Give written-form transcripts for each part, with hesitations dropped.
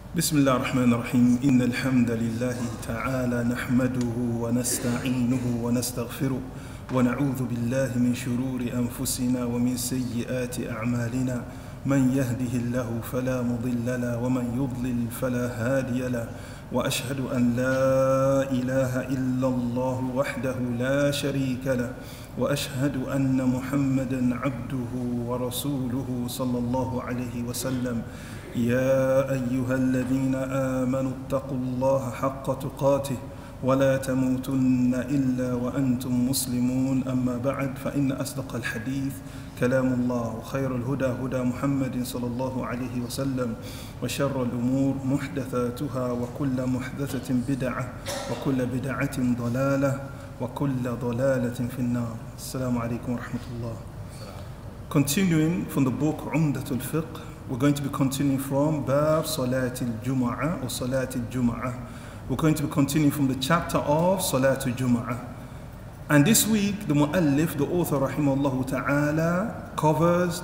بسم الله الرحمن الرحيم إن الحمد لله تعالى نحمده ونستعينه ونستغفره ونعوذ بالله من شرور أنفسنا ومن سيئات أعمالنا من يهده الله فلا مضل له ومن يضلل فلا هادي له وأشهد أن لا إله إلا الله وحده لا شريك له وأشهد أن محمدا عبده ورسوله صلى الله عليه وسلم يا أيها الذين آمنوا اتقوا الله حق تقاته ولا تموتن إلا وأنتم مسلمون أما بعد فإن أصدق الحديث كلام الله وخير الهدى هدى محمد صلى الله عليه وسلم وشر الأمور محدثاتها وكل محدثة بدعة وكل بدعة ضلالة وكل ضلالة في النار. السلام عليكم ورحمة الله. Continuing from the book Umdat al-Fiqh, we're going to be continuing from Bab Salat al-Jum'ah or Salat al-Jum'ah. We're going to be continuing from the chapter of Salat al-Jum'ah. And this week, the Mu'allif, the author, rahimahullah ta'ala, covers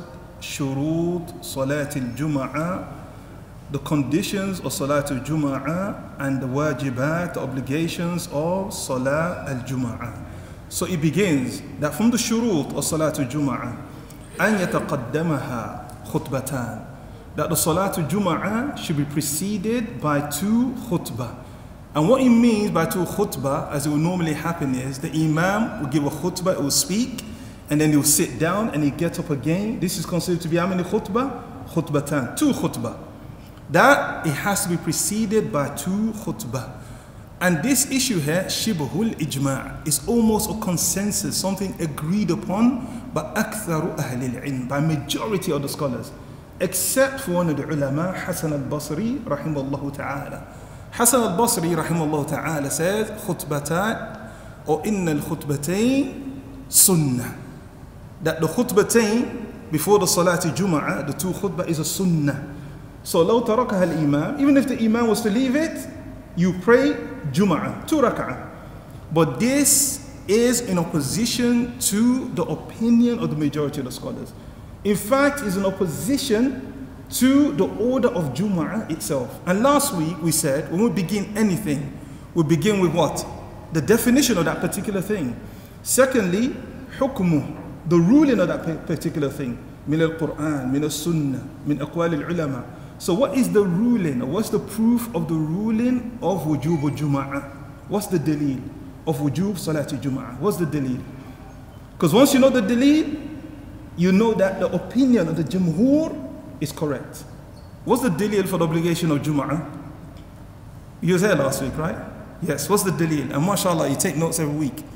Shurut Salat al-Jum'ah, the conditions of Salat al-Jum'ah, and the wajibat, the obligations of Salat al-Jum'ah. So it begins that from the Shurut of Salat al-Jum'ah, أن يتقدمها خطبتان, that the Salatul Jum'ah should be preceded by two khutbah. And what it means by two khutbah, as it will normally happen, is the Imam will give a khutbah, it will speak, and then he will sit down and he get up again. This is considered to be how many khutbah? Khutbatan, two khutbah. That it has to be preceded by two khutbah. And this issue here, shibhul ijma', is almost a consensus, something agreed upon by aktharu ahli al-ilm, by majority of the scholars, except for one of the ulama, Hasan al-Basri, rahimahullah ta'ala. Hasan al-Basri, rahimahullah ta'ala, says, khutbatan, or inna al-khutbatayn sunnah. That the khutbatayn, before the Salat al-Jum'ah, the two khutbah is a sunnah. So, law tarakaha al-imam, even if the imam was to leave it, you pray Jum'ah, 2 rak'ah. But this is in opposition to the opinion of the majority of the scholars. In fact, it's in opposition to the order of Jum'ah itself. And last week we said, when we begin anything, we begin with what? The definition of that particular thing. Secondly, hukmuh, the ruling of that particular thing. Min al-Quran, min al-Sunnah, min aqwal al-ulama. So what is the ruling, or what's the proof of the ruling of wujub al-Jum'ah? What's the dalil of wujub Salat al-Jum'ah? What's the dalil? Because once you know the dalil, you know that the opinion of the Jumhur is correct. What's the dalil for the obligation of Jum'ah? You were there last week, right? Yes, what's the dalil? And mashallah, you take notes every week.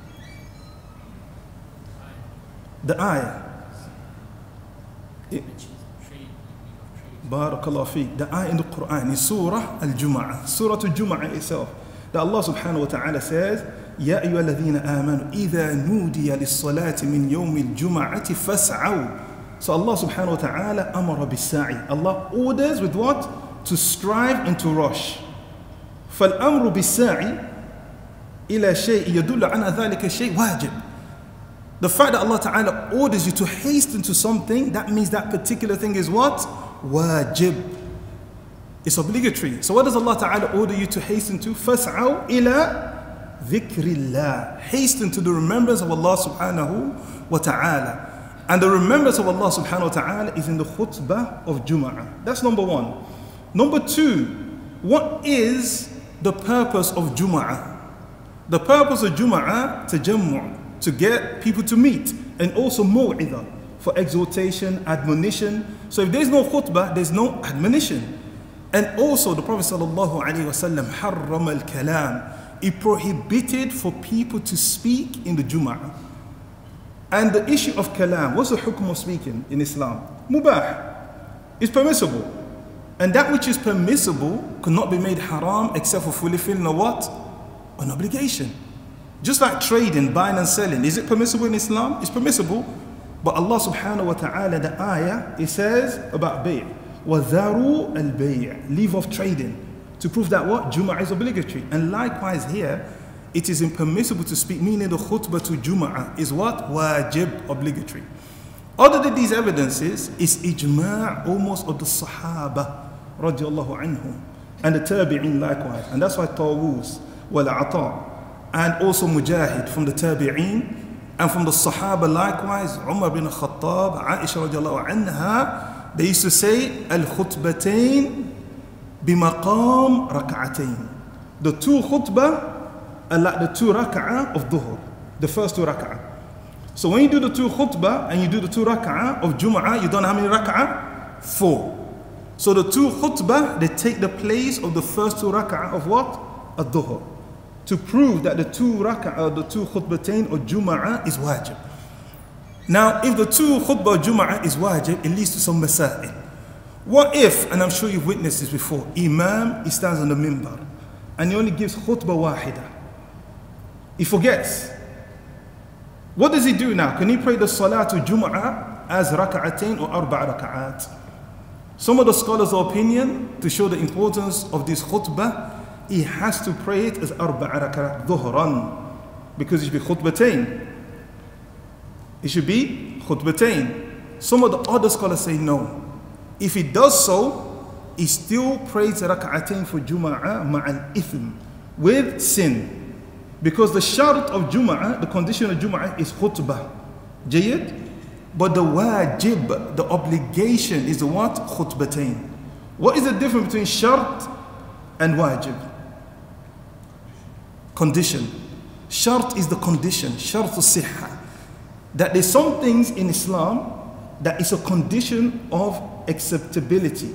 The ayah. Barakallahu feek. The ayah in the Quran is Surah al-Jum'ah. Surah al-Jum'ah itself. That Allah subhanahu wa ta'ala says, يا أيها الذين آمنوا إذا نودي للصلاة من يوم الجمعة فاسعوا. So Allah subhanahu wa ta'ala أمر بالسعي. Allah orders with what? To strive and to rush. فالأمر بالسعي إلى شيء يدل على ذلك الشيء واجب. The fact that Allah ta'ala orders you to hasten to something, that means that particular thing is what? Wajib. It's obligatory. So what does Allah ta'ala order you to hasten to? فاسعوا إلى Dhikrillah, hasten to the remembrance of Allah subhanahu wa ta'ala. And the remembrance of Allah subhanahu wa ta'ala is in the khutbah of Jum'ah. That's number one. Number two, what is the purpose of Jum'ah? The purpose of Jum'ah, tajammu', to get people to meet, and also mu'idah, for exhortation, admonition. So if there's no khutbah, there's no admonition. And also the Prophet sallallahu alaihi wasallam harram al-kalam. It prohibited for people to speak in the Jum'ah. And the issue of kalam, what's the hukm of speaking in Islam? Mubah. It's permissible. And that which is permissible cannot be made haram except for fulfilling a what? An obligation. Just like trading, buying and selling. Is it permissible in Islam? It's permissible. But Allah subhanahu wa ta'ala, the ayah, it says about bay'. وَذَرُوا الْبَيْعِ, leave off trading. To prove that what? Jum'ah is obligatory. And likewise here, it is impermissible to speak, meaning the khutbah to Jum'ah is what? Wajib, obligatory. Other than these evidences, is ijma' almost of the Sahaba, radiallahu anhum, and the tabi'in likewise. And that's why Tawus, wal-Ata, and also Mujahid from the tabi'in, and from the Sahaba likewise, Umar bin Khattab, Aisha radiallahu anha, they used to say, al-khutbatain bimaqam rak'atain. The two khutbah are like the two rak'ah of Dhuhr, the first two rak'ah. So when you do the two khutbah and you do the two rak'ah of Jum'ah, you don't know how many rak'ah? 4. So the two khutbah, they take the place of the first two rak'ah of what? Ad-Dhuhr. To prove that the two rak'ah, the two khutbatain or Jum'ah is wajib. Now, if the two khutbah of Jum'ah is wajib, it leads to some masail. What if, and I'm sure you've witnessed this before, Imam, he stands on the minbar and he only gives khutbah wahida. He forgets. What does he do now? Can he pray the Salat to Jum'ah as rak'atain or arba' rak'at? Some of the scholars' opinion, to show the importance of this khutbah, he has to pray it as arba' rak'at dhuhran, because it should be khutbatain. It should be khutbatain. Some of the other scholars say no. If he does so, he still prays rak'atain for Jum'ah ma'al ithm, with sin. Because the shart of Jum'ah, the condition of Jum'ah is khutbah. Jayyid? But the wajib, the obligation is the what? Khutbatain. What is the difference between shart and wajib? Condition. Shart is the condition, shart al-sihha. That there's some things in Islam that is a condition of acceptability.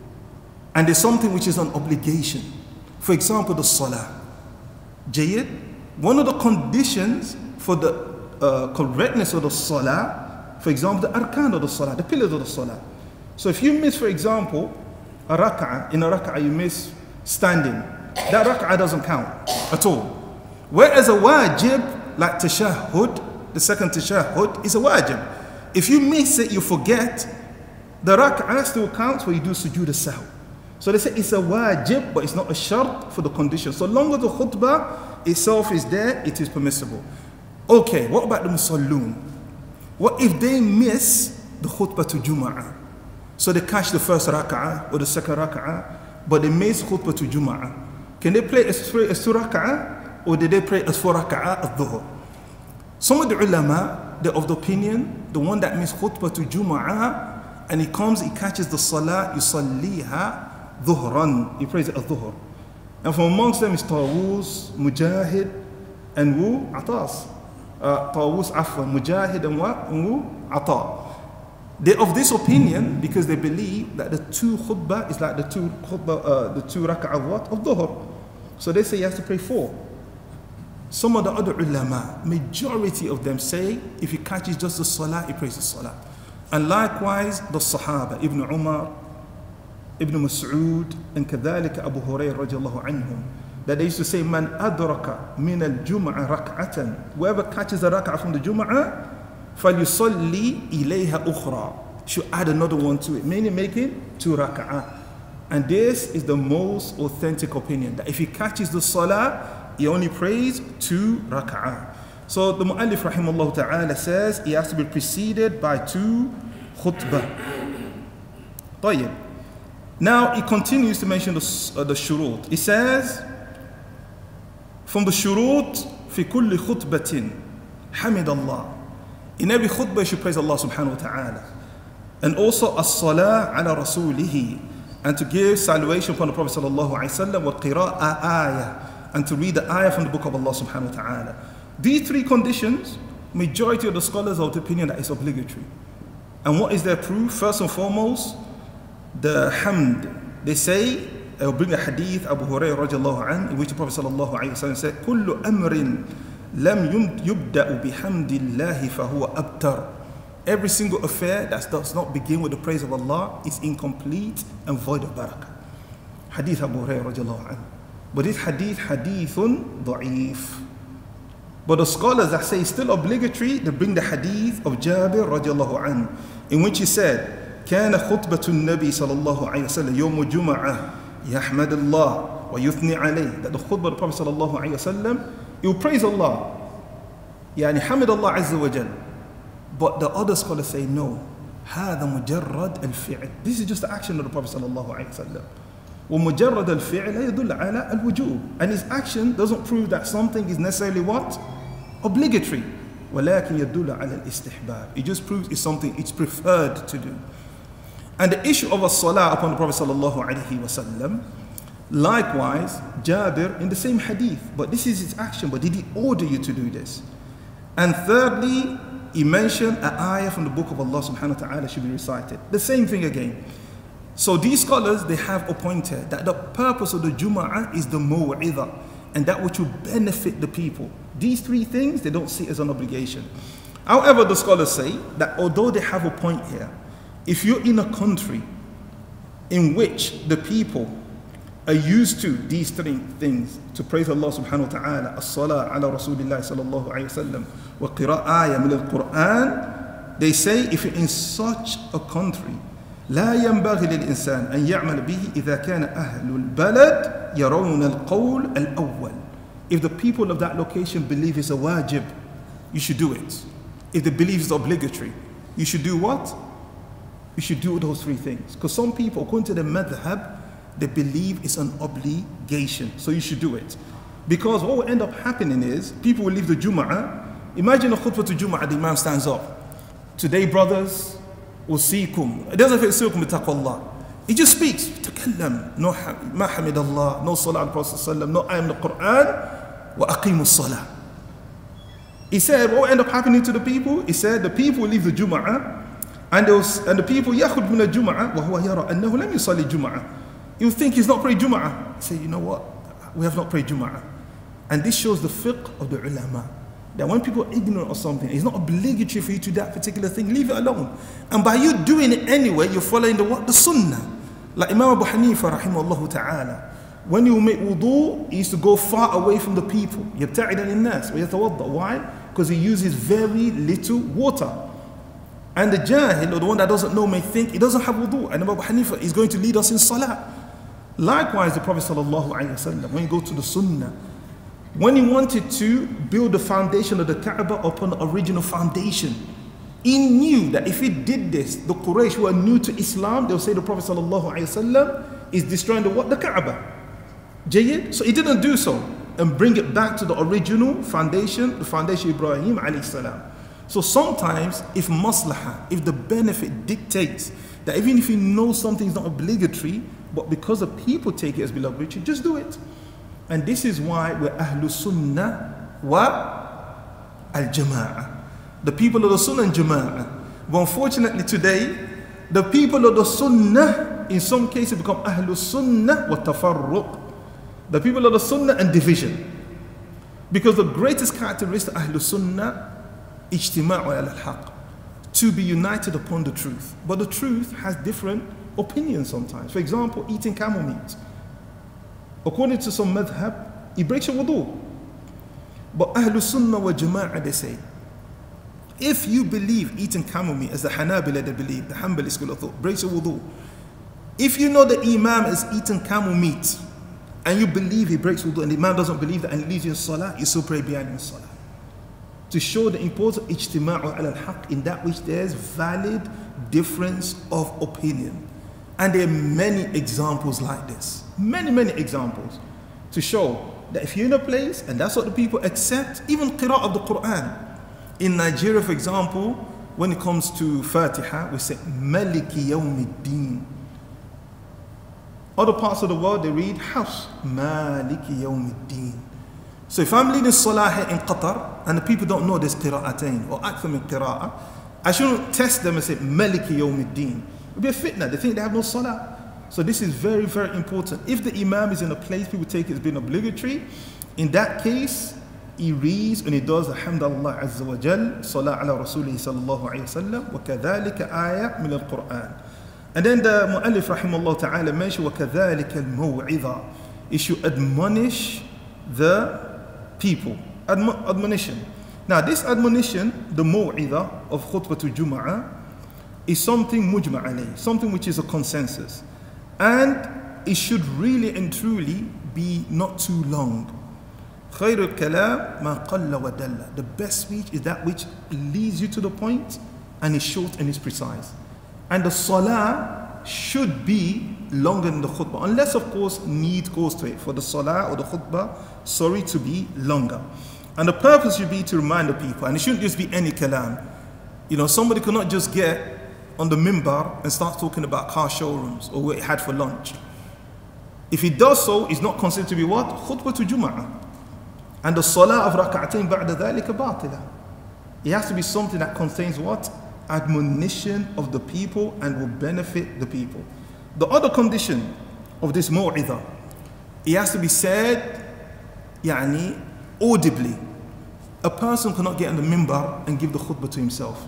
And there's something which is an obligation. For example, the salah. Jayyid? One of the conditions for the correctness of the salah, for example, the arkan of the salah, the pillars of the salah. So if you miss, for example, a rak'ah, in a rak'ah you miss standing, that rak'ah doesn't count at all. Whereas a wajib, like tashahhud, the second tashahhud, is a wajib. If you miss it, you forget, the rak'ah still counts when you do sujood al-sahw. So they say it's a wajib, but it's not a shart for the condition. So long as the khutbah itself is there, it is permissible. Okay, what about the musalloon? What if they miss the khutbah to Jum'ah? So they catch the first rak'ah or the second rak'ah, but they miss khutbah to Jum'ah. Can they pray as 2 rak'ah, or did they pray as 4 rak'ah at dhuhr? Some of the ulama, they're of the opinion, the one that missed khutbah to Jum'ah, and he comes, he catches the salah, yusalliha dhuhran, he prays it at dhuhr. And from amongst them is Tawus, Mujahid, and Atas. Tawus, Afwan, Mujahid, and what? Ata. They're of this opinion because they believe that the two khutbah is like the two rak'ah of what? Of dhuhr. So they say he has to pray 4. Some of the other ulama, majority of them say if he catches just the salah, he prays the salah. And likewise the Sahaba, Ibn Umar, Ibn Mas'ud, and kadhalika Abu Hurairah radiallahu anhum, that they used to say, Man adraka min al-jum'ah rak'atan. Whoever catches a rak'ah from the Jum'ah, فَلْيُصَلِّي إِلَيْهَا أُخْرَى. Should add another one to it, meaning make it 2 rak'ah. And this is the most authentic opinion, that if he catches the salah, he only prays 2 rak'ah. So the Mu'allif rahimahullah ta'ala says he has to be preceded by 2 khutbah. طيب. Now he continues to mention the shurut. He says, from the shurut, في كل خطبة حمد الله. In every khutbah you should praise Allah subhanahu wa ta'ala. And also as-salah ala rasulihi, and to give salutation upon the Prophet sallallahu alayhi wa sallam, wa qira'a ayah, and to read the ayah from the book of Allah subhanahu wa ta'ala. These 3 conditions, majority of the scholars are of the opinion that it's obligatory. And what is their proof? First and foremost, the hamd. They say, they'll bring a hadith, Abu Hurairah radiallahu anhu, in which the Prophet sallallahu alayhi wa sallam said, كُلُّ أَمْرٍ لَمْ يُبْدَأُ بِحَمْدِ اللَّهِ فَهُوَ أَبْتَرُ. Every single affair that does not begin with the praise of Allah is incomplete and void of barakah. Hadith Abu Hurairah radiallahu anhu. But this hadithun da'if. But the scholars that say it's still obligatory, they bring the hadith of Jabir radiallahu anhu, in which he said, كان خطبة النبي صلى الله عليه وسلم يوم جمعة يحمد الله ويثني عليه. That the khutbah of the Prophet صلى الله عليه وسلم, he will praise Allah, يعني حمد الله عز وجل. But the other scholars say no. هذا مجرد الفعل. This is just the action of the Prophet sallallahu alaihi wasallam. ومجرد الفعل لا يدل على الوجوب. And his action doesn't prove that something is necessarily what? Obligatory. ولكن يدل على الاستحباب. It just proves it's something it's preferred to do. And the issue of a salah upon the Prophet sallallahu alaihi wasallam, likewise, Jabir in the same hadith, but this is his action, but did he order you to do this? And thirdly, he mentioned an ayah from the book of Allah subhanahu wa ta'ala should be recited. The same thing again. So these scholars, they have appointed that the purpose of the Jum'ah is the mu'idha, and that which will benefit the people. These three things, they don't see as an obligation. However, the scholars say that although they have a point here, if you're in a country in which the people are used to these three things, to praise Allah subhanahu wa ta'ala, as-salah ala rasulillah sallallahu alayhi wa sallam, wa qira'aya min al-Qur'an, they say if you're in such a country, لا ينبغي للإنسان أن يعمل به إذا كان أهل البلد يرون القول الأول. If the people of that location believe it's a wajib, you should do it. If they believe it's obligatory, you should do what? You should do those three things. Because some people, according to the madhab, they believe it's an obligation, so you should do it. Because what will end up happening is, people will leave the Jum'ah. Imagine a khutbah to Jum'ah, the Imam stands up. Today, brothers, usikum. It doesn't say usikum bitaqwallah. He just speaks. Takallam. No ma hamidallah. No salah al Prophet sallam. No ayah in the Quran. Wa aqimu salah. He said, what will end up happening to the people? He said, the people will leave the Jum'ah, and the people yakhud min al-Jum'ah, wa huwa yara annahu lam yusalli Jum'ah. You think he's not prayed Jum'ah. Say, you know what? We have not prayed Jum'ah. And this shows the fiqh of the ulama. That when people are ignorant of something, it's not obligatory for you to do that particular thing. Leave it alone. And by you doing it anyway, you're following the what? The sunnah. Like Imam Abu Hanifah rahimahullah ta'ala. When you make wudu, he used to go far away from the people. يبتعد عن الناس ويتوضأ. Why? Because he uses very little water. And the jahil, or the one that doesn't know, may think he doesn't have wudu. And Abu Hanifah is going to lead us in salah. Likewise, the Prophet sallallahu alaihi wasallam, when you go to the sunnah, when he wanted to build the foundation of the Kaaba upon the original foundation, he knew that if he did this, the Quraysh who are new to Islam, they'll say the Prophet sallallahu alaihi wasallam is destroying the what? The Kaaba. Jayyid? So he didn't do so and bring it back to the original foundation, the foundation of Ibrahim alayhi salam. So sometimes, if maslahah, if the benefit dictates that even if you know something is not obligatory, but because the people take it as being obligatory, just do it. And this is why we're Ahlul Sunnah wa al-Jama'ah. The people of the Sunnah and Jama'ah. But unfortunately today, the people of the Sunnah, in some cases, become Ahlul Sunnah wa Tafarruq. The people of the Sunnah and division. Because the greatest characteristic of Ahlul Sunnah, ijtima'u al-haq, to be united upon the truth. But the truth has different opinions sometimes. For example, eating camel meat. According to some madhab, he breaks your wudu. But Ahlul Sunnah wa Jama'ah, they say, if you believe eating camel meat, as the Hanabila they believe, the Hanbali school of thought, breaks your wudu. If you know the Imam is eating camel meat, and you believe he breaks wudu, and the Imam doesn't believe that and leaves you in salah, you still pray behind in salah. To show the importance of ijtima'u al-haq, in that which there's valid difference of opinion. And there are many examples like this. Many examples to show that if you're in a place and that's what the people accept, even qira'ah of the Quran. In Nigeria, for example, when it comes to Fatiha, we say Maliki Yawmiddin. Other parts of the world, they read Hafs, Maliki Yawmiddin. So if I'm leading salah here in Qatar and the people don't know there's qira'atain or akthar min qira'ah, I shouldn't test them and say Maliki Yawmiddin. It would be a fitna. They think they have no salah. So this is very important. If the Imam is in a place people take it as being obligatory, in that case, he reads and he does Alhamdulillah Azza wa Jal, Salah ala Rasulih sallallahu alayhi wa sallam, wa kadhalika ayah min al-Quran. And then the Mu'allif rahimahullah ta'ala mentioned, wa kadhalika al-maw'idha. He should admonish the people. Admonition. Now this admonition, the maw'idha of khutbatul Jum'ah, is something mujma' alayh, something which is a consensus. And it should really and truly be not too long. خير الكلام ما قل ودل. The best speech is that which leads you to the point and is short and is precise. And the salah should be longer than the khutbah, unless of course need goes to it for the salah or the khutbah, to be longer. And the purpose should be to remind the people, and it shouldn't just be any kalam. You know, somebody could not just get on the mimbar and start talking about car showrooms or what he had for lunch. If he does so, it's not considered to be what? Khutbah to Jum'ah. And the salah of rak'atain ba'da dhalika batila. It has to be something that contains what? Admonition of the people and will benefit the people. The other condition of this mu'idha, it has to be said audibly. A person cannot get on the mimbar and give the khutbah to himself.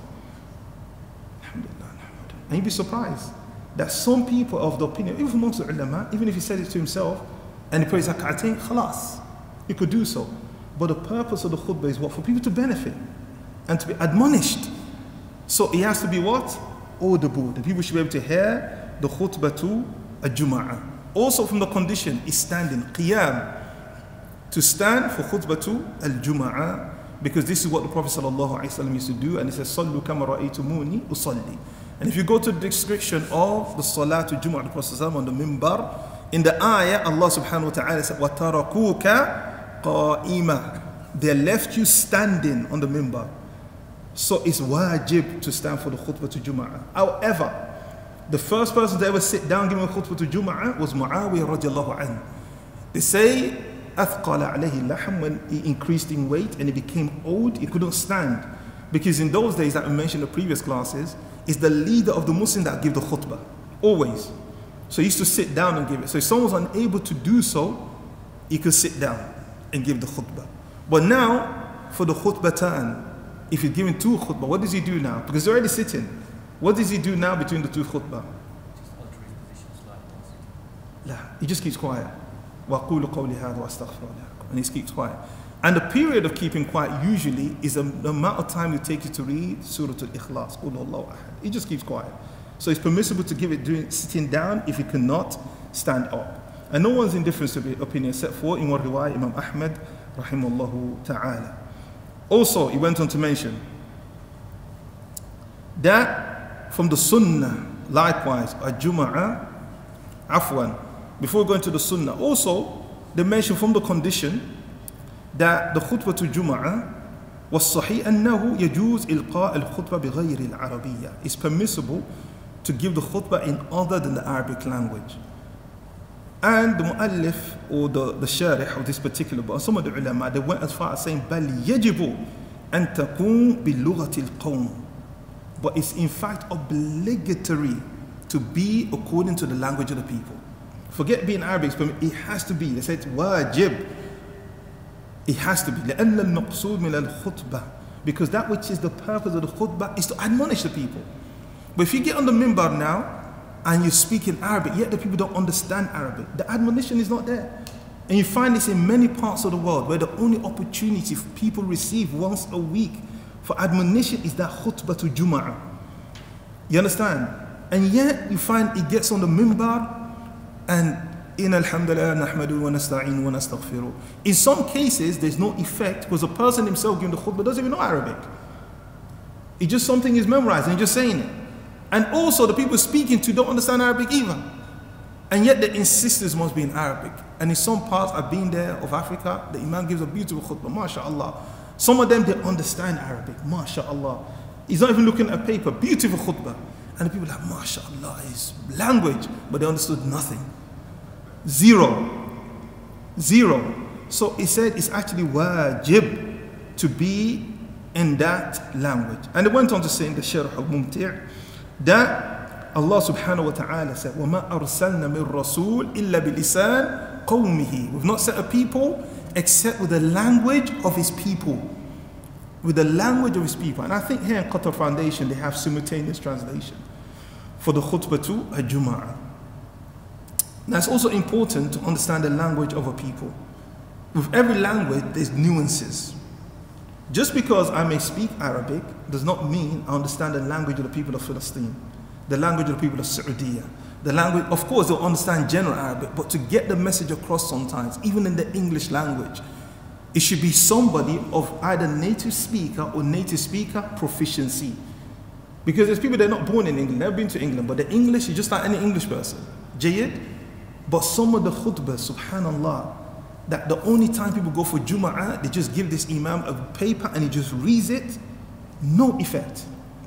And you'd be surprised that some people of the opinion, even amongst the ulama, even if he said it to himself and he prays rak'atain, khalas, he could do so. But the purpose of the khutbah is what? For people to benefit and to be admonished. So it has to be what? Audible. The people should be able to hear the khutbah to a Jum'ah. Also from the condition is standing, qiyam, to stand for khutbah to al-Jum'ah, because this is what the Prophet ﷺ used to do, and he says, Sallu kama ra'aytumuni usalli. And if you go to the description of the Salat to Jum'ah, the Prophet ﷺ on the mimbar, in the ayah, Allah subhanahu wa ta'ala said, وَتَرَكُوكَ قَائِمًا. They left you standing on the mimbar. So it's wajib to stand for the khutbah to Jum'ah. However, the first person to ever sit down giving a khutbah to Jum'ah was Muawiyah radiallahu anhu. They say, أثقل عليه اللحم, when he increased in weight and he became old, he couldn't stand. Because in those days, that we mentioned in the previous classes, is the leader of the Muslim that give the khutbah, always. So he used to sit down and give it. So if someone was unable to do so, he could sit down and give the khutbah. But now, for the khutbah turn, if he's giving two khutbah, what does he do now? Because he's already sitting. What does he do now between the two khutbah? Just alter his position slightly. La, he just keeps quiet. وَقُولُ قَوْلِ هَذَا وَأَسْتَغْفِرُ اللَّهَ. And he keeps quiet. And the period of keeping quiet usually is the amount of time it takes you to read Surah Al-Ikhlas. Qul Huwallahu Ahad. He just keeps quiet. So it's permissible to give it during sitting down if you cannot stand up. And no one's indifferent to the opinion except for in one riwayah, Imam Ahmad rahimahullahu ta'ala. Also, he went on to mention that from the Sunnah, likewise, a Jum'ah, afwan, before we go into the Sunnah, also they mention from the condition that the khutbah to Jum'ah was sahih annahu yajuz ilqa al-khutbah bighayri al-Arabiyyah. It's permissible to give the khutbah in other than the Arabic language. And the mu'allif or the sharih of this particular book, some of the ulama, they went as far as saying bal yajibu an takun bi lughati al-qawm. But it's in fact obligatory to be according to the language of the people. Forget being Arabic, it has to be. They said wajib. It has to be. لأن المقصود من الخطبة, because that which is the purpose of the khutbah is to admonish the people. But if you get on the mimbar now and you speak in Arabic, yet the people don't understand Arabic, the admonition is not there. And you find this in many parts of the world where the only opportunity people receive once a week for admonition is that khutbah to Jum'ah. You understand? And yet you find it gets on the mimbar and in alhamdulillah nahmadu wa nasta'in wa nastaghfiru. In some cases there's no effect because the person himself giving the khutbah doesn't even know Arabic. It's just something he's memorized and he's just saying it. And also the people speaking to don't understand Arabic either. And yet the insistence must be in Arabic. And in some parts, I've been there of Africa, the Imam gives a beautiful khutbah, mashallah. Some of them, they understand Arabic, mashallah. He's not even looking at paper, beautiful khutbah. And the people are like, mashallah, his language, but they understood nothing. Zero. So he said it's actually wajib to be in that language. And it went on to say in the Sharh al-Mumti' that Allah subhanahu wa ta'ala said, وَمَا أَرْسَلْنَا مِن رَسُولٍ إِلَّا بِلِسَانِ قَوْمِهِ. We've not sent a people except with the language of his people. With the language of his people. And I think here in Qatar Foundation they have simultaneous translation for the khutbah to a Jum'ah. Now it's also important to understand the language of a people. With every language there's nuances. Just because I may speak Arabic does not mean I understand the language of the people of Palestine, the language of the people of Saudi. The language, of course, they'll understand general Arabic, but to get the message across sometimes, even in the English language, it should be somebody of either native speaker or native speaker proficiency. Because there's people that are not born in England, never been to England, but the English is just like any English person. Jayyid? But some of the khutbahs, subhanallah, that the only time people go for Jum'ah, they just give this imam a paper and he just reads it, no effect.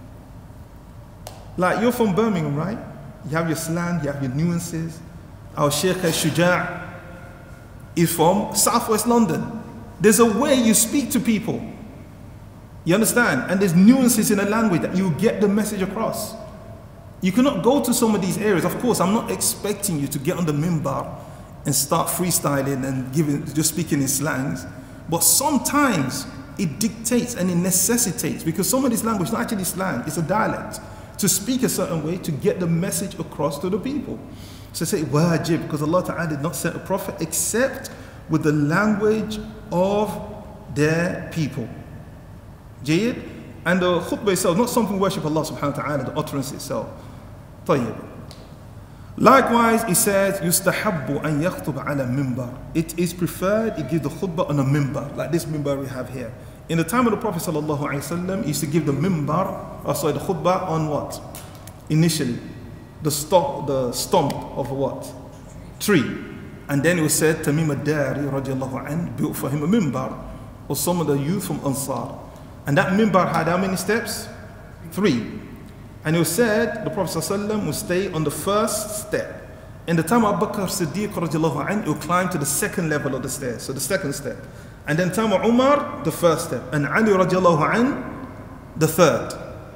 Like you're from Birmingham, right? You have your slang, you have your nuances. Our Sheikh Shuja' is from southwest London. There's a way you speak to people. You understand? And there's nuances in the language that you get the message across. You cannot go to some of these areas. Of course, I'm not expecting you to get on the minbar and start freestyling and just speaking in slangs. But sometimes it dictates and it necessitates, because some of this language is not actually slang, it's a dialect, to speak a certain way to get the message across to the people. So say wajib, because Allah Ta'ala did not send a prophet except with the language of their people. Jayyid? And the khutbah itself, not something we worship Allah subhanahu wa ta'ala, the utterance itself. Tayyib. Likewise, he says, yustahabbu an yakhtub ala mimbar. It is preferred, he gives the khutbah on a mimbar, like this mimbar we have here. In the time of the Prophet sallallahu alaihi wasallam, he used to give the mimbar, the khutbah on what? Initially, the stump of what? Tree. And then it was said, Tamim ad-Dari radiallahu anhu built for him a mimbar, or some of the youth from Ansar. And that mimbar had how many steps? 3. And it was said, the Prophet ﷺ would stay on the first step. In the time of Abu Bakr Siddiq radiallahu anhu, he would climb to the second level of the stairs, so the second step. And then time of Umar, the first step. And Ali radiallahu anhu, the third.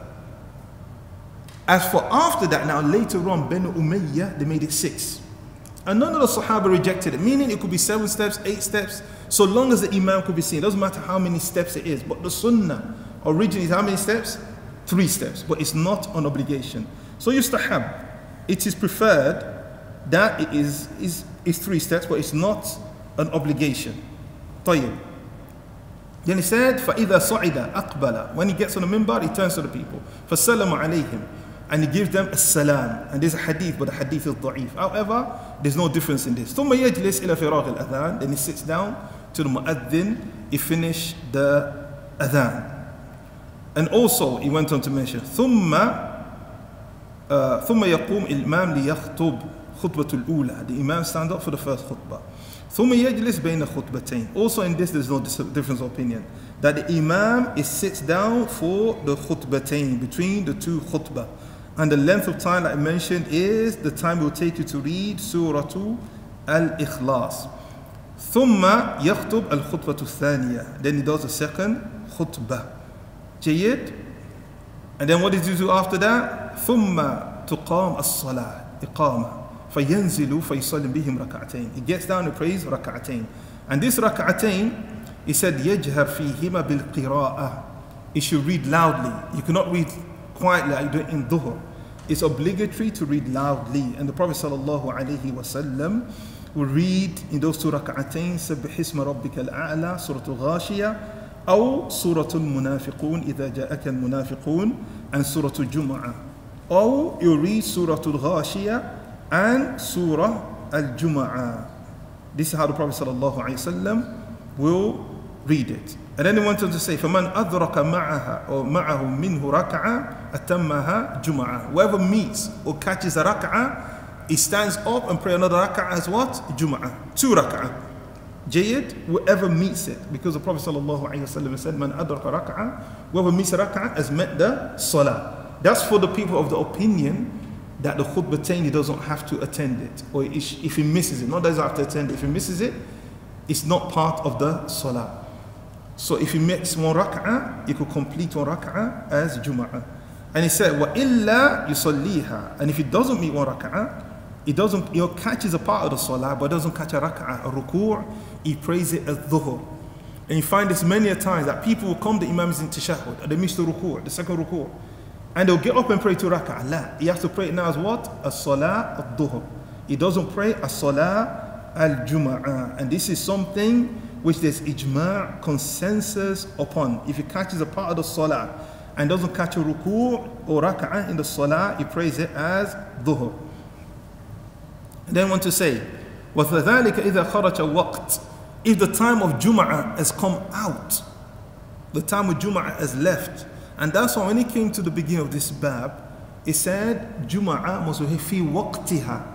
As for after that, now later on, Banu Umayyah, they made it 6. And none of the Sahaba rejected it, meaning it could be 7 steps, 8 steps, so long as the Imam could be seen. It doesn't matter how many steps it is. But the Sunnah originally is how many steps? 3 steps, but it's not an obligation. So yustahab, it is preferred that it is 3 steps, but it's not an obligation. طيب. Then he said, فَإِذَا صَعِدَ أَقْبَلَ. When he gets on the minbar, he turns to the people. فَسَلَمَ عَلَيْهِمْ. And he gives them a salam. And there's a hadith, but the hadith is da'if. However, there's no difference in this. ثُمَّ يَجْلِسْ إِلَى فِرَاغِ الْأَذَانِ. Then he sits down to the mu'adhin. He finished the adhan. And also, he went on to mention, ثُمَّ يَقُومِ الْإِمَامِ لِيَخْطُبْ خُطْبَةُ الْأُولَى. The Imam stands up for the first khutbah. ثُمَّ يَجْلِسْ بَيْنَ خُطْبَتَيْنِ. Also in this, there's no difference of opinion. That the Imam sits down for the khutbatayn, between the 2 khutbah. And the length of time that I mentioned is the time it will take you to read Surah Al-Ikhlas. ثُمَّ يَخْطُبْ الْخُطْبَةُ الثَّانِيَةِ. Then he does the second khutbah. Jayyid? And then what did you do after that? ثُمَّ تُقَامَ الصَّلَاةِ إِقَامَةً فَيَنْزِلُ فَيُصَلِّ بِهِمْ رَكَعَتَيْنِ. He gets down and prays raka'atayn. And this raka'atayn, he said, يَجْهَرْ فِيهِمَا بِالْقِرَاءَةِ. He should read loudly. You cannot read quietly like you do it in Doha. It's obligatory to read loudly. And the Prophet sallallahu alaihi wasallam will read in those 2 raka'atayn, سَبِّحِ اسْمَ رَبِّكَ الْأَعْلَى, Surah Al-Ghashiyah, أو سورة المنافقون إذا جاءك المنافقون, and Surah Al-Jum'ah. Or you read Surah Al-Ghashiyah and Surah Al-Jum'ah. This is how the Prophet ﷺ will read it. And then he went on to say, فَمَنْ أَدْرَكَ مَعَهَا أو مَعَهُ مِنْهُ رَكَعَةً أَتَمَّهَا جُمْعَةً. Whoever meets or catches a rak'ah, he stands up and pray another rak'ah as what? Jum'ah. 2 rak'ah. Jayyid, whoever meets it, because the Prophet ﷺ said, Man adraka rak'ah, whoever meets a rak'ah has met the salah. That's for the people of the opinion that the khutbatayn, he doesn't have to attend it. Or if he misses it, not that he doesn't have to attend it, if he misses it, it's not part of the salah. So if he makes 1 rak'ah, he could complete 1 rak'ah as Jum'ah. And he said, وَإِلَّا يُصَلِّيهَا. And if he doesn't meet 1 rak'ah, he catches a part of the salah, but doesn't catch a rak'ah, a ruku', he prays it as dhuhr. And you find this many a times that people will come, the imam is in tashahhud, and they miss the ruku', the second ruku', and they'll get up and pray 2 rak'ah. La, he has to pray it now as what? As-salah al-dhuhr. He doesn't pray as-salah al-jum'ah. And this is something which there's ijma', consensus upon. If he catches a part of the salah and doesn't catch a ruku' or rak'ah in the salah, he prays it as dhuhr. And then want to say, وَفَذَلِكَ إِذَا خَرَجَ وَقْتٍ. If the time of Jum'ah has come out, the time of Jum'ah has left, And that's why when it came to the beginning of this bab, it said, Jum'ah must be fi waqtiha,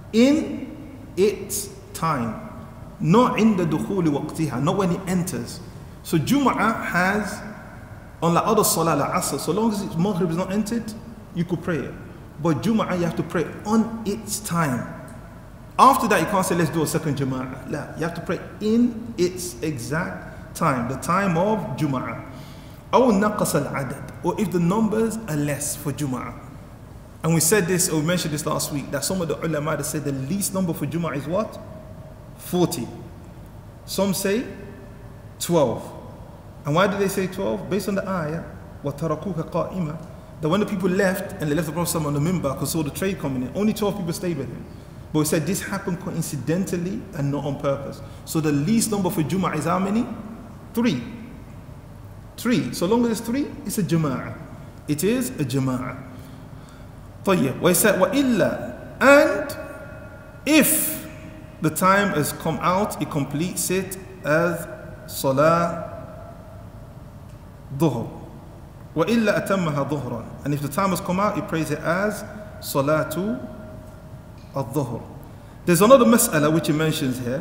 in its time. Not in the dukhuli waqtiha, not when it enters. So Jum'ah has, unlike other salah like asr, so long as Maghrib is not entered, you could pray it. But Jum'ah you have to pray on its time. After that you can't say let's do a second Jum'ah. La, you have to pray in its exact time, the time of Jum'ah. Or naqas al-adad, or if the numbers are less for Jum'ah. And we said this, or we mentioned this last week, that some of the ulama said the least number for Jum'ah is what? 40. Some say 12. And why did they say 12? Based on the ayah, وَتَرَكُوكَ قَائِمًا, that when the people left, and they left the Prophet on the minbar because saw the trade coming in, only 12 people stayed with him. But we said this happened coincidentally and not on purpose. So the least number for Jum'ah is how many? 3. 3. So long as it's 3, it's a Jama'ah. It is a Jama'ah. طيب. We said, وَإِلَّا, and if the time has come out, it completes it as Salah Dhuhr. وَإِلَّا أَتَمَّهَا ظُهْرًا, and if the time has come out, he prays it as Salatu al-Dhuhr. There's another mas'ala which he mentions here,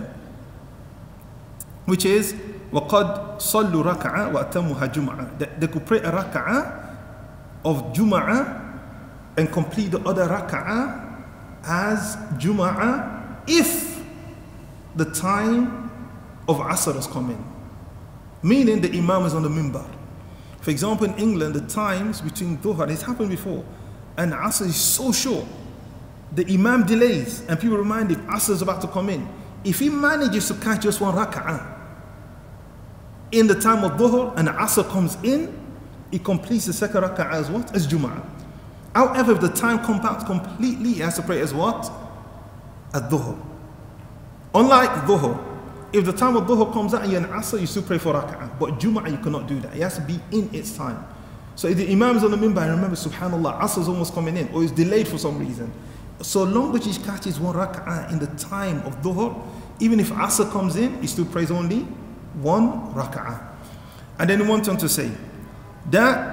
which is وَقَدْ صَلُّوا رَكَعَةً وَأَتَمُّهَا جُمْعَةً. They could pray a raka'ah of Jum'ah and complete the other raka'ah as Jum'ah if the time of Asr has come in. Meaning the Imam is on the minbar. For example, in England, the times between Doha, it's happened before, and Asr is so short. The Imam delays, and people remind him, Asr is about to come in. If he manages to catch just one raka'ah in the time of Dhuhr, and Asr comes in, he completes the second raka'ah as what? As Jum'ah. However, if the time comes out completely, he has to pray as what? As Dhuhr. Unlike Dhuhr, if the time of Dhuhr comes out and you're in Asr, you still pray for raka'ah. But Jum'ah, you cannot do that. It has to be in its time. So if the Imam is on the minbar and remember, subhanAllah, Asr is almost coming in, or it's delayed for some reason, so long as he catches one raka'ah in the time of Dhuhr, even if Asr comes in, he still prays only one raka'ah. And then he went on to say that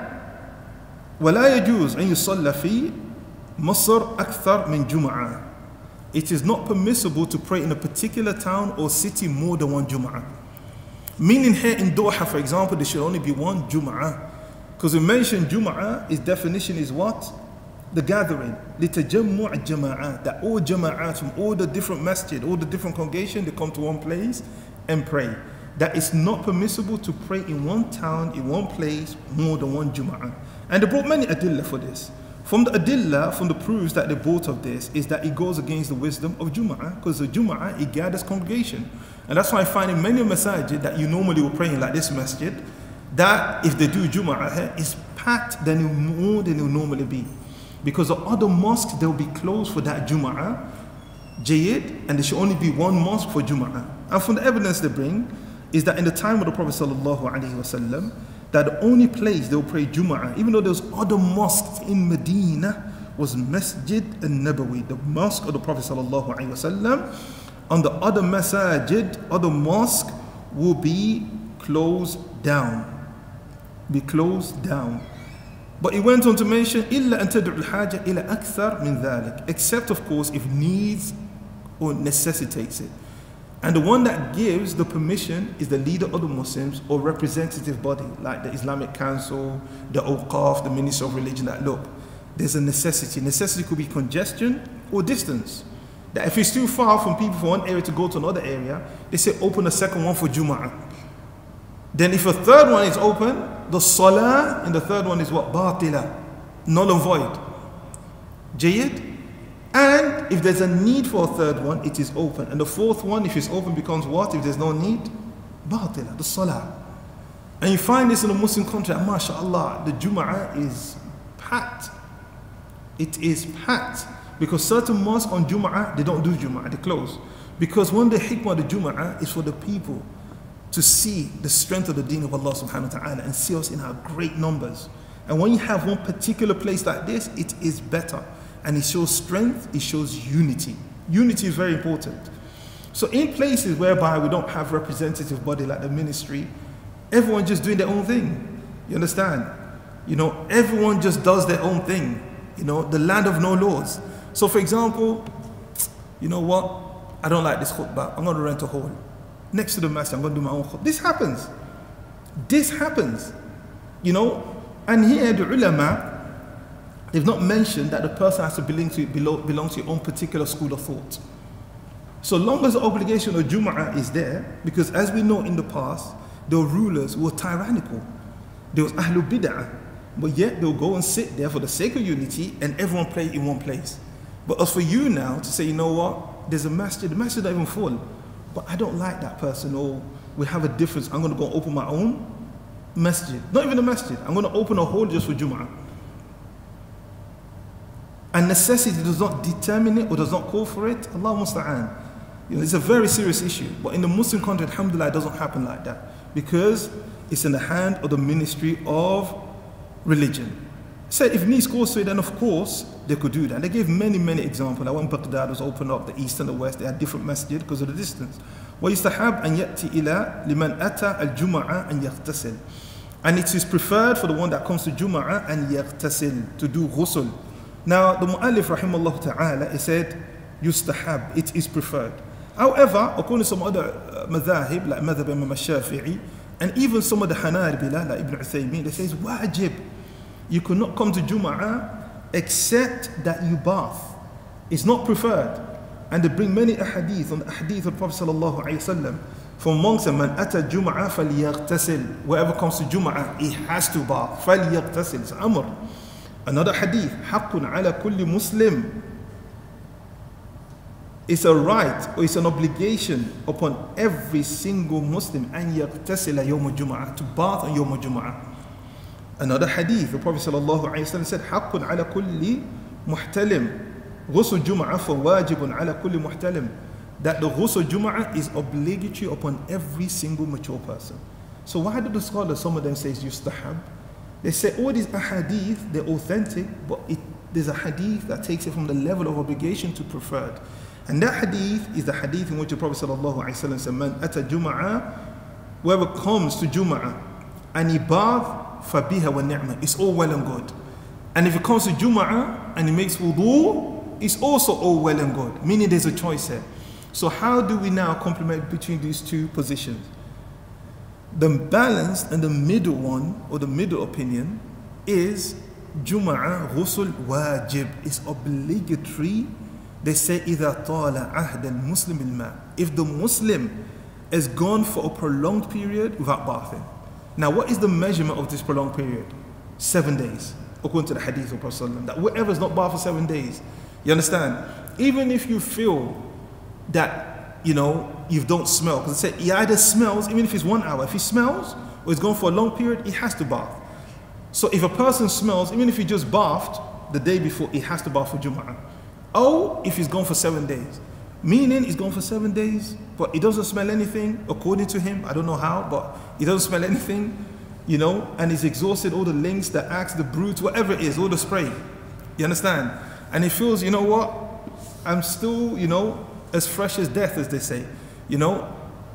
وَلَا يَجُوزْ أَن يُصَلَّ فِي مَصْرٍ أَكْثَرْ مِنْ جُمْعَةٍ. It is not permissible to pray in a particular town or city more than one Jum'ah. Meaning here in Doha, for example, there should only be one Jum'ah. Because we mentioned Jum'ah, its definition is what? The gathering. لِتَجَمُّعَ الْجَمَاعَةِ, that all Jama'at from all the different masjid, all the different congregations, they come to one place and pray. That it's not permissible to pray in one town, in one place, more than one Jum'ah. And they brought many adillah for this. From the adillah, from the proofs that they brought of this, is that it goes against the wisdom of Jum'ah, because the Jum'ah, it gathers congregation. And that's why I find in many masajid that you normally will pray in, like this masjid, that if they do Jum'ah here, it's packed more than it will normally be. Because the other mosques, they will be closed for that Jum'ah, Jayyid, and there should only be one mosque for Jum'ah. And from the evidence they bring, is that in the time of the Prophet ﷺ, that the only place they will pray Jum'ah, even though there was other mosques in Medina, was Masjid al-Nabawi, the mosque of the Prophet ﷺ. On the other masajid, other mosque will be closed down. Be closed down. But he went on to mention, إِلَّا أَن تَدْعُ الْحَاجَةِ إِلَى أَكْثَرْ مِنْ ذَلِكَ, except of course if needs or necessitates it. And the one that gives the permission is the leader of the Muslims or representative body, like the Islamic Council, the Awqaf, the Minister of Religion, that look, there's a necessity. Necessity could be congestion or distance. That if it's too far from people from one area to go to another area, they say open a second one for Jum'ah. Then if a third one is open, the Salah in the third one is what? Batila, null and void. Jayyid? And if there's a need for a third one, it is open. And the fourth one, if it's open, becomes what? If there's no need? Batila, the Salah. And you find this in a Muslim country, and mashallah, the Jum'ah is packed. It is packed. Because certain mosques on Jum'ah, they don't do Jum'ah, they close. Because one of the hikmah of the Jum'ah is for the people to see the strength of the deen of Allah subhanahu wa ta'ala and see us in our great numbers. And when you have one particular place like this, it is better. And it shows strength, it shows unity. Unity is very important. So in places whereby we don't have representative body like the ministry, everyone just doing their own thing. You understand? You know, everyone just does their own thing. You know, the land of no laws. So for example, you know what? I don't like this khutbah. I'm going to rent a hall. Next to the masjid, I'm going to do my own khutbah. This happens. This happens. You know, and here the ulama, they've not mentioned that the person has to belong to your own particular school of thought. So long as the obligation of Jum'ah is there, because as we know in the past, the rulers were tyrannical. There was Ahlul Bid'ah, but yet they'll go and sit there for the sake of unity and everyone play in one place. But as for you now to say, you know what, there's a masjid, the masjid is not even full, but I don't like that person, or we have a difference, I'm going to go open my own masjid. Not even a masjid, I'm going to open a hall just for Jum'ah. And necessity does not determine it or does not call for it. Allah musta'an. You know, it's a very serious issue. But in the Muslim country, alhamdulillah, it doesn't happen like that. Because it's in the hand of the ministry of religion. So if needs calls to it, then of course they could do that. And they gave many, many examples. Like when Baghdad was opened up, the east and the west, they had different masjid because of the distance. وَيُسْتَحَبْ أَنْ يَأْتِ إِلَى لِمَنْ أَتَى الْجُمَعَةِ أَنْ يَغْتَسِلْ. And it is preferred for the one that comes to Jum'ah and يَغْتَسِلْ, to do ghusl. Now the Mu'allif rahimahullah ta'ala, he said, yustahab, it is preferred. However, according to some other madhahib, like madhab Imam al-Shafi'i, and even some of the Hanabila, like Ibn Uthaymeen, they say it's wajib. You could not come to Jum'ah except that you bath. It's not preferred. And they bring many ahadith on the ahadith of the Prophet sallallahu alayhi wa sallam. From amongst them, man ata Jum'ah falyaghtasil. Whoever comes to Jum'ah, he has to bath. Falyaghtasil. It's amr. Another hadith, حَقٌّ عَلَى كُلِّ مُسْلِمٍ. It's a right or it's an obligation upon every single Muslim أن يغتسل يوم الجمعة, to bath on يوم الجمعة. Another hadith, the Prophet sallallahu alaihi wasallam said, حَقٌّ عَلى كُلِّ مُحْتَلِمٍ غُسُلُ الجُمعة فَوَاجِبٌ عَلى كُلِّ مُحْتَلِمٍ. That the ghusl Jum'ah is obligatory upon every single mature person. So why do the scholars, some of them say it's yustahab? They say all these ahadith, they're authentic, but there's a hadith that takes it from the level of obligation to preferred. And that hadith is the hadith in which the Prophet ﷺ said, Man ata Jum'ah, whoever comes to Jum'ah and he bath, fabiha wa ni'mah, it's all well and good. And if he comes to Jum'ah and he makes wudu, it's also all well and good, meaning there's a choice here. So how do we now complement between these two positions? The balanced and the middle one, or the middle opinion, is Jum'ah ghusl wajib. It's obligatory. They say إِذَا طَالَ عَهْدَ الْمُسْلِمِ الْمَاءِ. If the Muslim is gone for a prolonged period without bathing. Now what is the measurement of this prolonged period? 7 days, according to the hadith of Prophet, that whoever is not bathed for 7 days, you understand? Even if you feel that, you know, you don't smell, because they say he either smells, even if it's 1 hour, if he smells or he's gone for a long period, he has to bath. So if a person smells, even if he just bathed the day before, he has to bath for Jum'ah. Or if he's gone for 7 days, meaning he's gone for 7 days, but he doesn't smell anything, according to him, I don't know how, but he doesn't smell anything, you know, and he's exhausted all the links, the axe, the brute, whatever it is, all the spray, you understand? And he feels, you know what, I'm still, you know, as fresh as death, as they say, you know,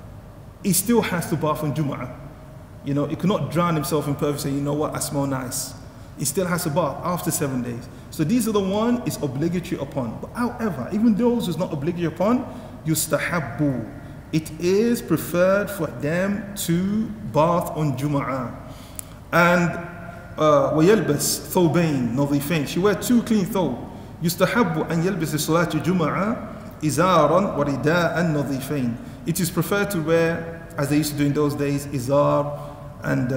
he still has to bath on Jum'ah. You know, he cannot drown himself in perfume saying, you know what, I smell nice. He still has to bath after 7 days. So these are the one is obligatory upon. But however, even those who's not obligatory upon, yustahabbu. It is preferred for them to bath on Jum'ah. And وَيَلْبَسْ ثَوْبَيْن نَظِيفَيْن. She wear 2 clean thawb. يُسْتَحَبُّ أَنْ يَلْبَسِ صَلَاةِ جُمَعَةٍ إِزَارًا وَرِدَاءً نَظِيفَيْن. It is preferred to wear, as they used to do in those days, izar and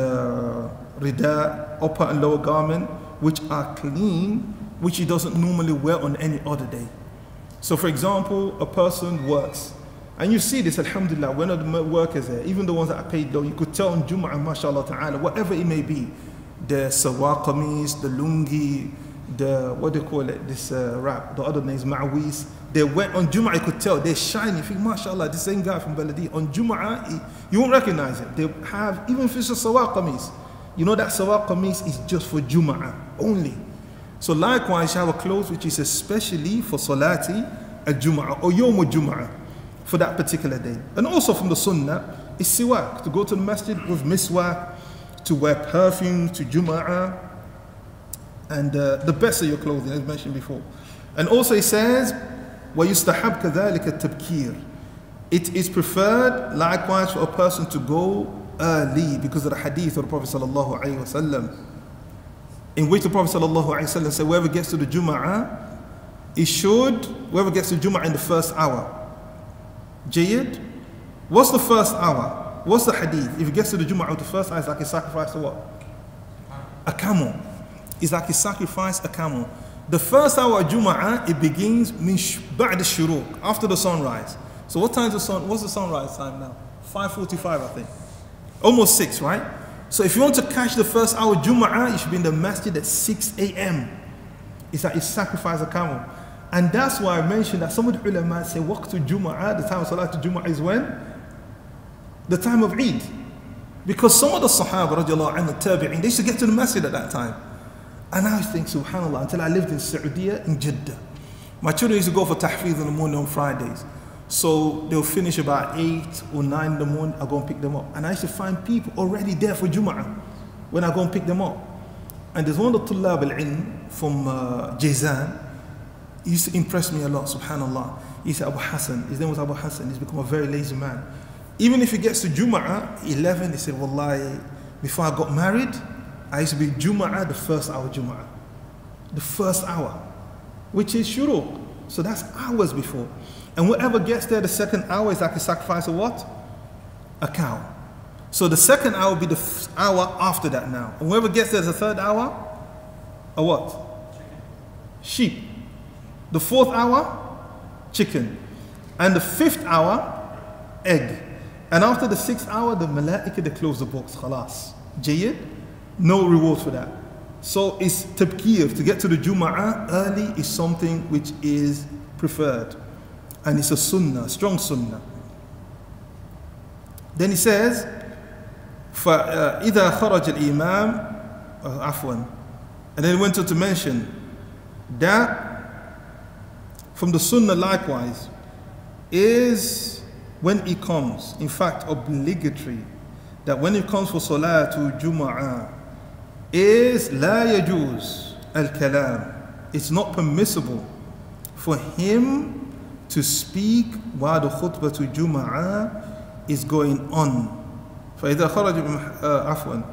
rida, upper and lower garment, which are clean, which he doesn't normally wear on any other day. So for example, a person works, and you see this, alhamdulillah, when the workers there, even the ones that are paid low, you could tell on Jum'ah, mashallah ta'ala, whatever it may be, the sawar qamis, the lungi, the, what do you call it, this wrap, the other name is ma'awis, they went on Jum'ah, you could tell, they're shiny, you think, mashallah, this same guy from Baladi, on Jum'ah, you won't recognize it. They have, even if it's a sawar qamis, you know that sawar qamis is just for Jum'ah only. So likewise, you have a clothes which is especially for Salati al-Jum'ah or Yawm al-Jum'ah for that particular day. And also from the Sunnah is siwak, to go to the masjid with miswak, to wear perfume to Jum'ah, and the best of your clothing, as mentioned before. And also it says, وَيُسْتَحَبْ كَذَلِكَ التَّبْكِيرِ. It is preferred likewise for a person to go early because of the hadith of the Prophet sallallahu alaihi wasallam, in which the Prophet sallallahu alaihi wasallam said, whoever gets to the Jum'ah, whoever gets to Jum'ah in the first hour. Jayyid? What's the first hour? What's the hadith? If he gets to the Jum'ah, the first hour is like he sacrificed what? A camel. It's like he sacrificed a camel. The first hour of Jum'ah, it begins min ba'd al-shuruq, after the sunrise. So what time is the sun? What's the sunrise time now? 5:45, I think. Almost 6, right? So if you want to catch the first hour of Jum'ah, you should be in the masjid at 6 a.m. It's like you sacrifice a camel. And that's why I mentioned that some of the ulama say waqtu Jum'ah, the time of Salat Jum'ah is when? The time of Eid. Because some of the Sahaba radiallahu anhu, tabi'in, they used to get to the masjid at that time. And I think, subhanAllah, until I lived in Saudi, in Jeddah, my children used to go for tahfidh in the morning on Fridays. So they'll finish about 8 or 9 in the morning, I'll go and pick them up. And I used to find people already there for Jum'ah when I go and pick them up. And there's one of the Tullab al-Ilm from Jizan. He used to impress me a lot, subhanAllah. He said Abu Hassan, his name was Abu Hassan, he's become a very lazy man. Even if he gets to Jum'ah, 11, he said, Wallahi, before I got married, I used to be Jum'ah, the first hour Jum'ah. The first hour, which is Shuruq. So that's hours before. And whoever gets there the second hour is like a sacrifice of what? A cow. So the second hour will be the hour after that now. And whoever gets there the third hour, a what? Sheep. The fourth hour, chicken. And the fifth hour, egg. And after the sixth hour, the malaika, they close the books. Khalas. Jayyid? No reward for that. So it's tabkir, to get to the Jum'ah early is something which is preferred. And it's a sunnah, strong sunnah. Then he says, فَإِذَا خَرَجَ الْإِمَامِ عَفْوًا. And then he went on to mention that from the sunnah likewise is when he comes, in fact obligatory, that when he comes for Salatul Jum'ah is لا يجوز الكلام. It's not permissible for him to speak while the khutbah to Jum'ah is going on. فإذا خرج عفوا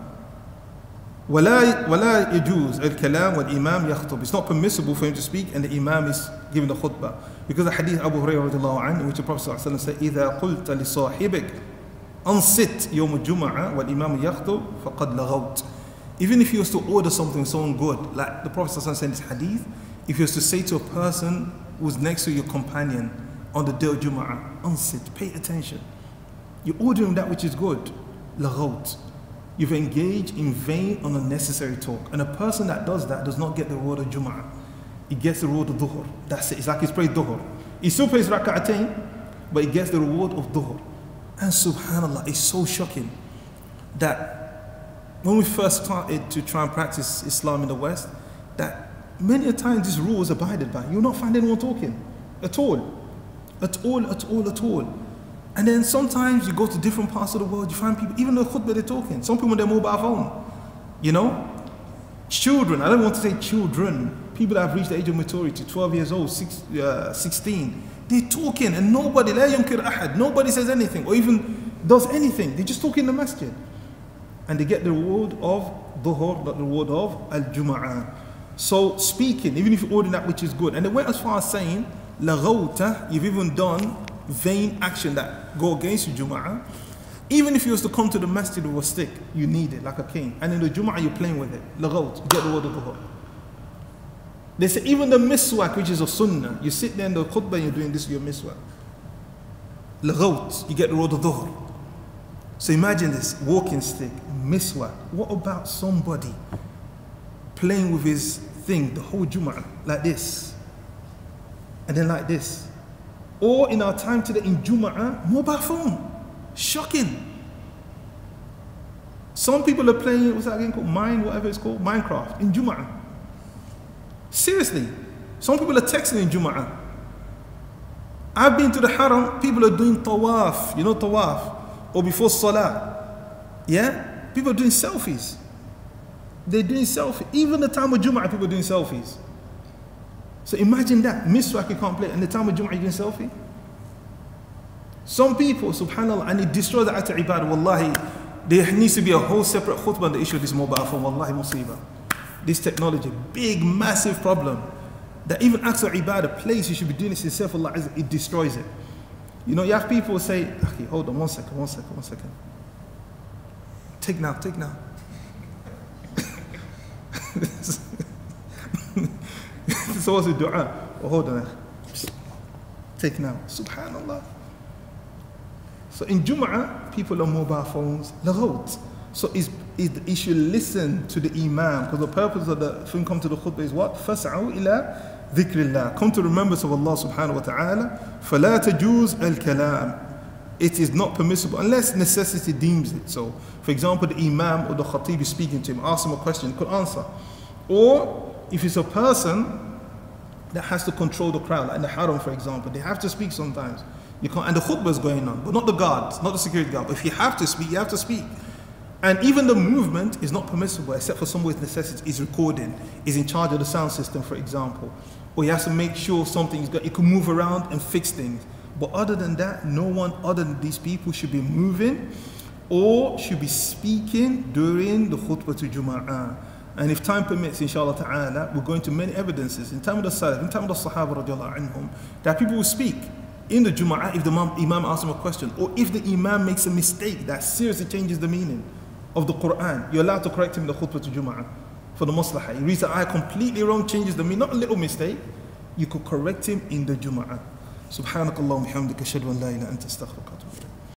ولا يجوز الكلام والإمام يخطب. It's not permissible for him to speak and the Imam is giving the khutbah. Because the hadith Abu Hurairah radiallahu anhu, in which the Prophet ﷺ said, إذا قلت لصاحبك أنصت يوم الجمعة والإمام يخطب فقد لغوت. Even if he was to order something, someone good, like the Prophet ﷺ said in this hadith, if he was to say to a person who's next to your companion on the day of Jum'ah, unsit, pay attention. You're ordering that which is good. Laghawt. You've engaged in vain, unnecessary talk. And a person that does that does not get the reward of Jum'ah. He gets the reward of Dhuhr. That's it. It's like he's prayed Dhuhr. He still prays Raka'atayn, but he gets the reward of Dhuhr. And subhanAllah, it's so shocking that when we first started to try and practice Islam in the West, that many a times this rule is abided by. You'll not find anyone talking at all. At all. And then sometimes you go to different parts of the world, you find people, even the khutbah they're talking. Some people on their mobile phone. You know? Children, I don't want to say children. People that have reached the age of maturity, 12 years old, 16. They're talking and nobody, la yunkir ahad, nobody says anything or even does anything. They just talk in the masjid. And they get the reward of Dhuhr, not the reward of al-Jum'ah. So speaking, even if you're ordering that which is good. And they went as far as saying, laghawta, you've even done vain action that go against your Jum'ah. Even if you was to come to the masjid with a stick, you need it, like a cane. And in the Jum'ah, you're playing with it. Laghawt, you get the reward of Dhuhr. They say even the miswak, which is a sunnah, you sit there in the khutbah and you're doing this, your miswak. Laghawt, you get the reward of Dhuhr. So imagine this, walking stick, miswak. What about somebody playing with his thing, the whole Jum'ah, like this, and then like this? Or in our time today, in Jum'ah, mobile phone. Shocking. Some people are playing, what's that again called? Whatever it's called, Minecraft, in Jum'ah. Seriously. Some people are texting in Jum'ah. I've been to the Haram, people are doing tawaf, you know tawaf, or before Salat. Yeah? People are doing selfies. They're doing selfies. Even the time of Jum'ah, people are doing selfies. So imagine that. Miswak you can't play. And the time of Jum'ah, you're doing selfie. Some people, subhanAllah, and it destroys the act of ibadah. Wallahi, there needs to be a whole separate khutbah on the issue of this mobile phone. Wallahi, musibah. This technology, big, massive problem. That even acts of ibadah, place you should be doing this yourself, Allah, it destroys it. You know, you have people say, okay, hold on, one second. Take now. So what's the dua? Oh, hold on. Take now. Subhanallah. So in Jum'ah, people on mobile phones, laghawt. So you should listen to the Imam, because the purpose of the thing come to the khutbah is what? فَاسْعَوْا إِلَىٰ ذِكْرِ اللَّهِ. Come to remembrance of Allah subhanahu wa ta'ala. فَلَا تَجُوزْ الْكَلَامِ. It is not permissible unless necessity deems it. So, for example, the Imam or the Khatib is speaking to him, ask him a question, he could answer. Or if it's a person that has to control the crowd, like in the Haram, for example, they have to speak sometimes. You can't, and the khutbah is going on, but not the guards, not the security guard. But if you have to speak, you have to speak. And even the movement is not permissible except for someone with necessity. Is recording, is in charge of the sound system, for example. Or he has to make sure something's got, he can move around and fix things. But other than that, no one other than these people should be moving or should be speaking during the khutbah to Jum'ah. And if time permits, inshallah ta'ala, we're going to many evidences. In time of the Salaf, in time of the Sahaba radiallahu anhum, that people will speak in the Jum'ah if the Imam asks them a question, or if the Imam makes a mistake that seriously changes the meaning of the Quran, you're allowed to correct him in the khutbah to Jum'ah for the maslahah. He reads the ayah completely wrong, changes the meaning, not a little mistake, you could correct him in the Jum'ah. Subhanakallahumma bihamdika ashhadu an la ilaha illa anta astaghfiruka wa atubu ilayk.